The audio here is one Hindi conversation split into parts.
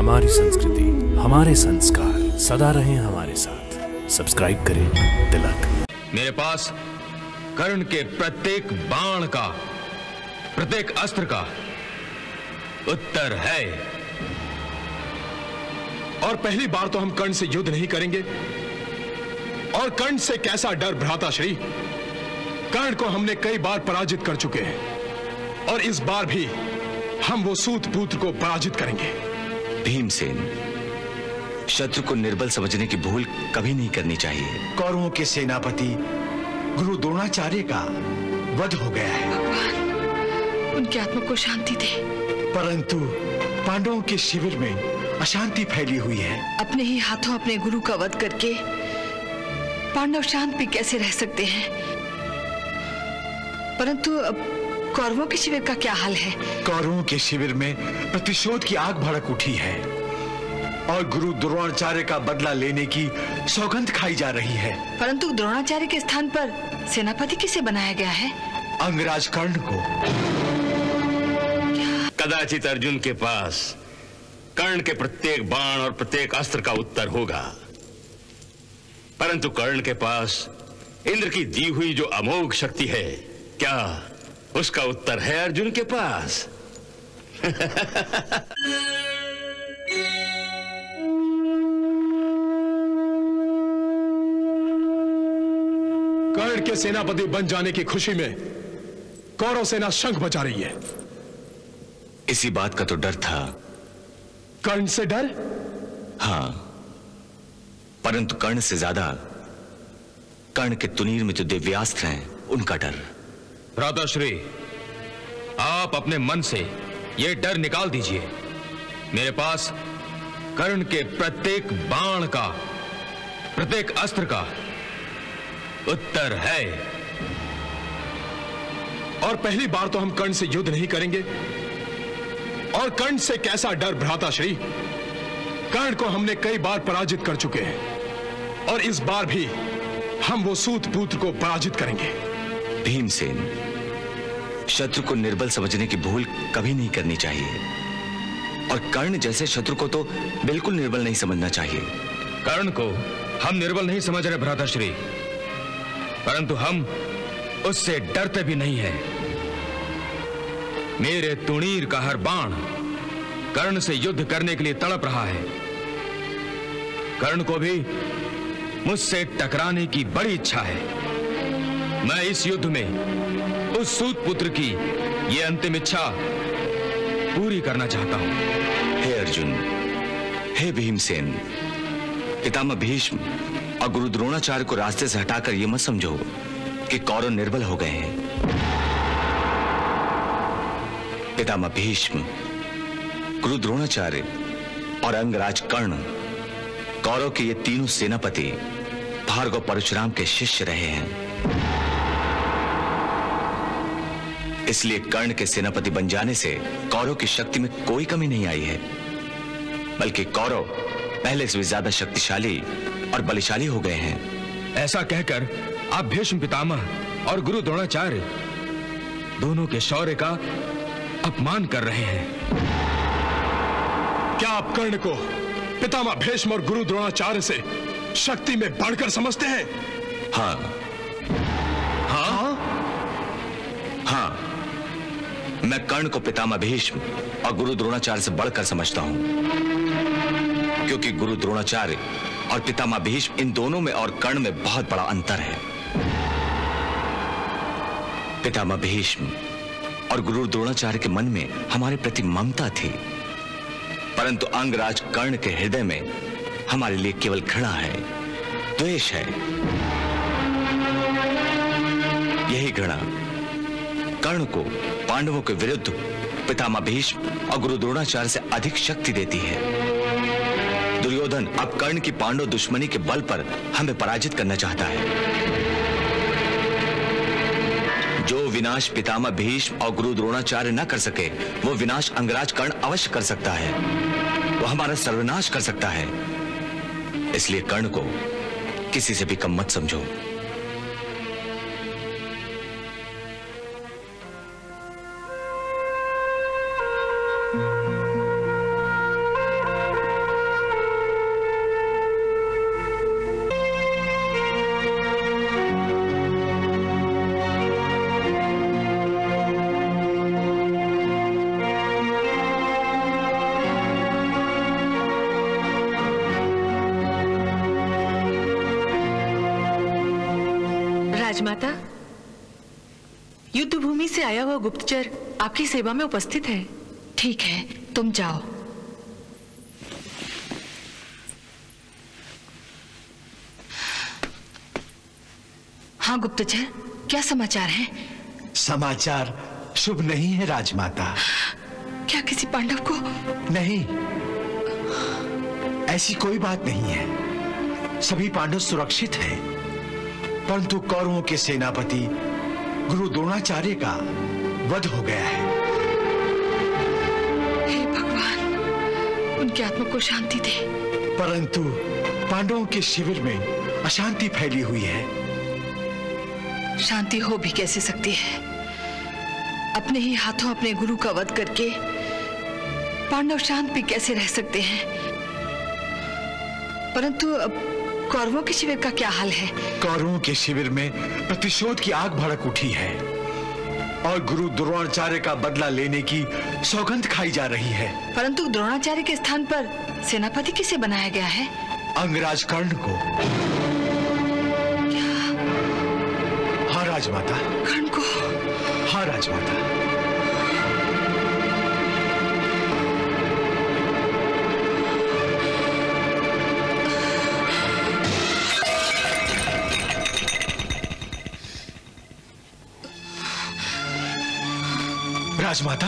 हमारी संस्कृति, हमारे संस्कार सदा रहें हमारे साथ। सब्सक्राइब करें तिलक। मेरे पास कर्ण के प्रत्येक बाण का, प्रत्येक अस्त्र का उत्तर है। और पहली बार तो हम कर्ण से युद्ध नहीं करेंगे। और कर्ण से कैसा डर भ्राताश्री, कर्ण को हमने कई बार पराजित कर चुके हैं और इस बार भी हम वो सूत पुत्र को पराजित करेंगे। भीमसेन, शत्रु को निर्बल समझने की भूल कभी नहीं करनी चाहिए। कौरवों के सेनापति गुरु द्रोणाचार्य का वध हो गया है। भगवान उनकी आत्मा को शांति दे। परंतु पांडवों के शिविर में अशांति फैली हुई है। अपने ही हाथों अपने गुरु का वध करके पांडव शांत भी कैसे रह सकते हैं? परंतु कौरवों के शिविर का क्या हाल है? कौरवों के शिविर में प्रतिशोध की आग भड़क उठी है और गुरु द्रोणाचार्य का बदला लेने की सौगंध खाई जा रही है। परंतु द्रोणाचार्य के स्थान पर सेनापति किसे बनाया गया है? अंगराज कर्ण को। कदाचित अर्जुन के पास कर्ण के प्रत्येक बाण और प्रत्येक अस्त्र का उत्तर होगा, परंतु कर्ण के पास इंद्र की दी हुई जो अमोघ शक्ति है, क्या उसका उत्तर है अर्जुन के पास? कर्ण के सेनापति बन जाने की खुशी में कौरव सेना शंख बजा रही है। इसी बात का तो डर था। कर्ण से डर? हाँ, परंतु कर्ण से ज्यादा कर्ण के तुनीर में जो दिव्यास्त्र हैं उनका डर। भ्राताश्री, आप अपने मन से यह डर निकाल दीजिए। मेरे पास कर्ण के प्रत्येक बाण का, प्रत्येक अस्त्र का उत्तर है। और पहली बार तो हम कर्ण से युद्ध नहीं करेंगे। और कर्ण से कैसा डर भ्राताश्री, कर्ण को हमने कई बार पराजित कर चुके हैं और इस बार भी हम वो सूत पुत्र को पराजित करेंगे। भीमसेन, शत्रु को निर्बल समझने की भूल कभी नहीं करनी चाहिए और कर्ण जैसे शत्रु को तो बिल्कुल निर्बल नहीं समझना चाहिए। कर्ण को हम निर्बल नहीं समझ रहे भ्राताश्री, परंतु हम उससे डरते भी नहीं हैं। मेरे तुणीर का हर बाण कर्ण से युद्ध करने के लिए तड़प रहा है। कर्ण को भी मुझसे टकराने की बड़ी इच्छा है। मैं इस युद्ध में उस सूत पुत्र की यह अंतिम इच्छा पूरी करना चाहता हूं। हे अर्जुन, हे भीमसेन, पितामह भीष्म और गुरु द्रोणाचार्य को रास्ते से हटाकर यह मत समझो कि कौरव निर्बल हो गए हैं। पितामह भीष्म, गुरु द्रोणाचार्य और अंगराज कर्ण, कौरव के ये तीनों सेनापति भार्गव परशुराम के शिष्य रहे हैं। इसलिए कर्ण के सेनापति बन जाने से कौरव की शक्ति में कोई कमी नहीं आई है, बल्कि कौरव पहले से भी ज्यादा शक्तिशाली और बलशाली हो गए हैं। ऐसा कहकर आप भीष्म पितामह और गुरु द्रोणाचार्य दोनों के शौर्य का अपमान कर रहे हैं। क्या आप कर्ण को पितामह भीष्म और गुरु द्रोणाचार्य से शक्ति में बढ़कर समझते हैं? हाँ, हाँ, हाँ, मैं कर्ण को पितामह भीष्म और गुरु द्रोणाचार्य से बढ़कर समझता हूं, क्योंकि गुरु द्रोणाचार्य और पितामह भीष्म, इन दोनों में और कर्ण में बहुत बड़ा अंतर है। पितामह भीष्म और गुरु द्रोणाचार्य के मन में हमारे प्रति ममता थी, परंतु अंगराज कर्ण के हृदय में हमारे लिए केवल घृणा है, द्वेष है। यही घृणा कर्ण को पांडवों के विरुद्ध पितामह भीष्म और गुरु द्रोणाचार्य से अधिक शक्ति देती है। दुर्योधन अब कर्ण की पांडव दुश्मनी के बल पर हमें पराजित करना चाहता है। जो विनाश पितामह भीष्म और गुरु द्रोणाचार्य न कर सके, वो विनाश अंगराज कर्ण अवश्य कर सकता है। वो हमारा सर्वनाश कर सकता है। इसलिए कर्ण को किसी से भी कम मत समझो। राजमाता, युद्ध भूमि से आया हुआ गुप्तचर आपकी सेवा में उपस्थित है। ठीक है, तुम जाओ। हाँ गुप्तचर, क्या समाचार है? समाचार शुभ नहीं है राजमाता। क्या किसी पांडव को? नहीं, ऐसी कोई बात नहीं है। सभी पांडव सुरक्षित हैं, परंतु कौरवों के सेनापति गुरु द्रोणाचार्य का वध हो गया है। हे भगवान, उनकी आत्मा को शांति दे। परंतु पांडवों के शिविर में अशांति फैली हुई है। शांति हो भी कैसे सकती है? अपने ही हाथों अपने गुरु का वध करके पांडव शांत भी कैसे रह सकते हैं? परंतु कौरवों के शिविर का क्या हाल है? कौरवों के शिविर में प्रतिशोध की आग भड़क उठी है और गुरु द्रोणाचार्य का बदला लेने की सौगंध खाई जा रही है। परंतु द्रोणाचार्य के स्थान पर सेनापति किसे बनाया गया है? अंगराज कर्ण को। क्या? हाँ राजमाता। कर्ण को? हाँ राजमाता। राजमाता,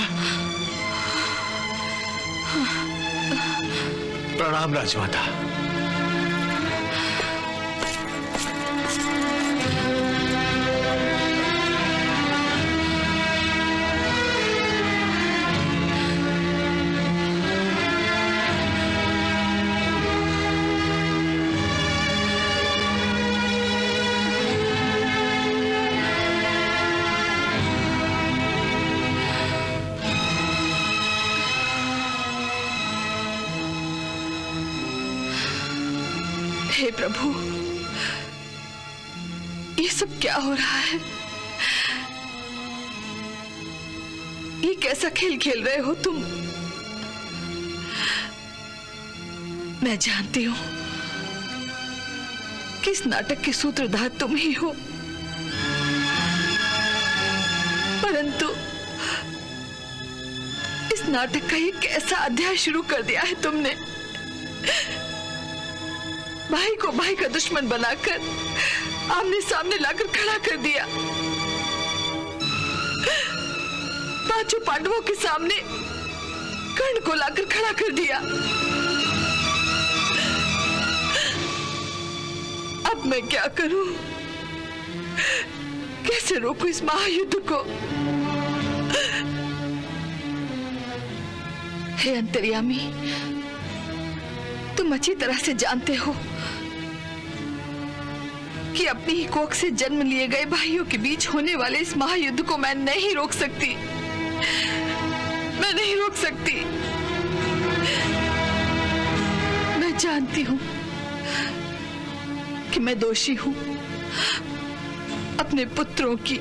प्रणाम राजमाता। हे प्रभु, ये सब क्या हो रहा है? ये कैसा खेल खेल रहे हो तुम? मैं जानती हूं कि इस नाटक के सूत्रधार तुम ही हो, परंतु इस नाटक का ये कैसा अध्याय शुरू कर दिया है तुमने? भाई को भाई का दुश्मन बनाकर आमने सामने लाकर खड़ा कर दिया। पांचों पांडवों के सामने कर्ण को लाकर खड़ा कर दिया। अब मैं क्या करूं? कैसे रोकूं इस महायुद्ध को? हे अंतर्यामी, तुम अच्छी तरह से जानते हो कि अपनी ही कोख से जन्म लिए गए भाइयों के बीच होने वाले इस महायुद्ध को मैं नहीं रोक सकती। मैं नहीं रोक सकती। मैं जानती हूं कि मैं दोषी हूं अपने पुत्रों की,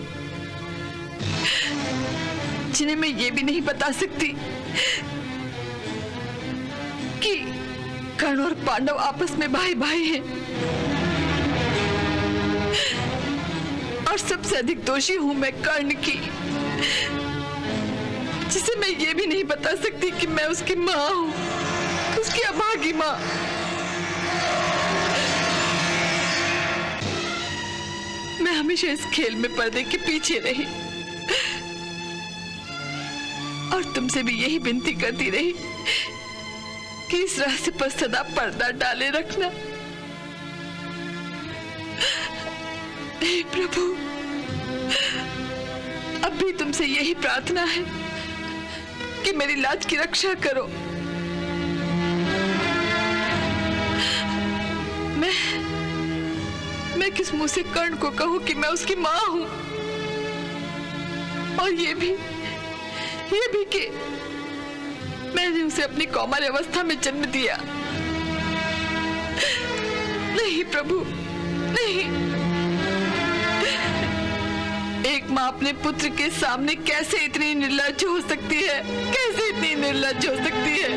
जिन्हें मैं ये भी नहीं बता सकती कि कर्ण और पांडव आपस में भाई भाई हैं। और सबसे अधिक दोषी हूं मैं कर्ण की, जिसे मैं ये भी नहीं बता सकती कि मैं उसकी मां हूं, उसकी अभागी मां। मैं हमेशा इस खेल में पर्दे के पीछे रही और तुमसे भी यही विनती करती रही कि इस रहस्य पर सदा पर्दा डाले रखना। हे प्रभु, अब भी तुमसे यही प्रार्थना है कि मेरी लाज की रक्षा करो। मैं किस मुंह से कर्ण को कहूं कि मैं उसकी मां हूं? और ये भी कि मैंने उसे अपनी कौमार अवस्था में जन्म दिया। नहीं प्रभु, नहीं। एक मां अपने पुत्र के सामने कैसे इतनी निर्लज्ज हो सकती है? कैसे इतनी निर्लज्ज हो सकती है?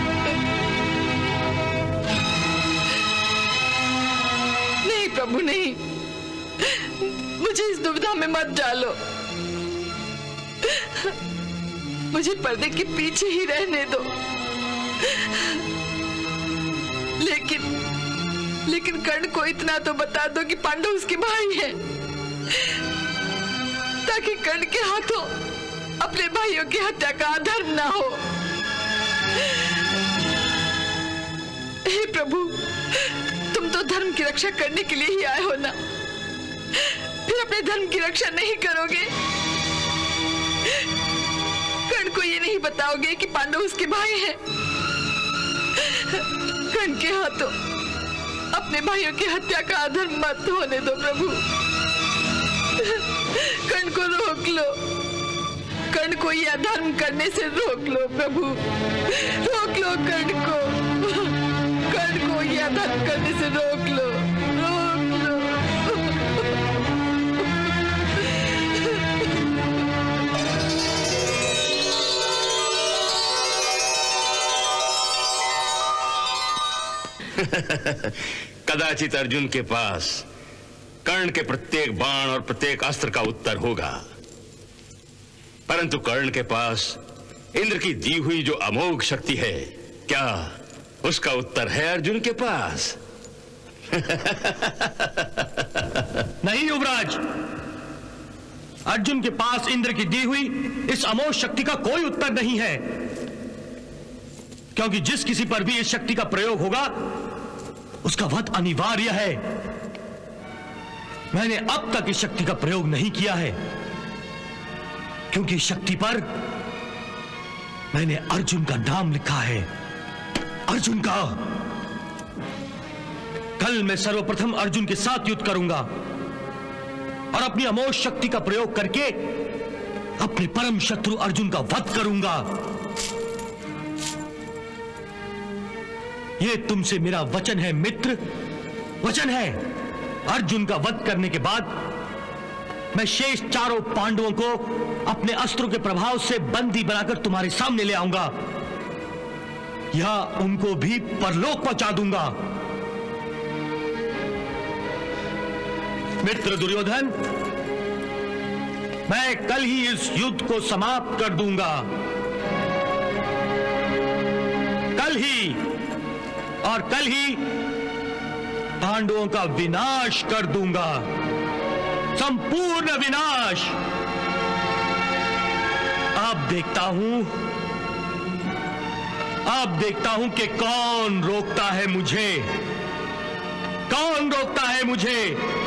नहीं प्रभु, नहीं। दुविधा में मत डालो। मुझे पर्दे के पीछे ही रहने दो। लेकिन कर्ण को इतना तो बता दो कि पांडव उसके भाई हैं, ताकि कर्ण के हाथों अपने भाइयों की हत्या का अधर्म ना हो। हे प्रभु, तुम तो धर्म की रक्षा करने के लिए ही आए हो ना, फिर अपने धर्म की रक्षा नहीं करोगे? कर्ण को ये नहीं बताओगे कि पांडव उसके भाई हैं? कर्ण के हाथों अपने भाइयों की हत्या का अधर्म मत होने दो प्रभु। कर्ण को रोक लो, कर्ण को ये अधर्म करने से रोक लो प्रभु, रोक लो कर्ण को ये अधर्म करने से रोक लो, रोक लो। कदाचित अर्जुन के पास कर्ण के प्रत्येक बाण और प्रत्येक अस्त्र का उत्तर होगा, परंतु कर्ण के पास इंद्र की दी हुई जो अमोघ शक्ति है, क्या उसका उत्तर है अर्जुन के पास? नहीं युवराज, अर्जुन के पास इंद्र की दी हुई इस अमोघ शक्ति का कोई उत्तर नहीं है, क्योंकि जिस किसी पर भी इस शक्ति का प्रयोग होगा उसका वध अनिवार्य है। मैंने अब तक इस शक्ति का प्रयोग नहीं किया है, क्योंकि शक्ति पर मैंने अर्जुन का नाम लिखा है, अर्जुन का। कल मैं सर्वप्रथम अर्जुन के साथ युद्ध करूंगा और अपनी अमोघ शक्ति का प्रयोग करके अपने परम शत्रु अर्जुन का वध करूंगा। यह तुमसे मेरा वचन है मित्र, वचन है। अर्जुन का वध करने के बाद मैं शेष चारों पांडवों को अपने अस्त्रों के प्रभाव से बंदी बनाकर तुम्हारे सामने ले आऊंगा, या उनको भी परलोक पहुंचा दूंगा। मित्र दुर्योधन, मैं कल ही इस युद्ध को समाप्त कर दूंगा, कल ही, और कल ही पांडवों का विनाश कर दूंगा, संपूर्ण विनाश। अब देखता हूं कि कौन रोकता है मुझे, कौन रोकता है मुझे।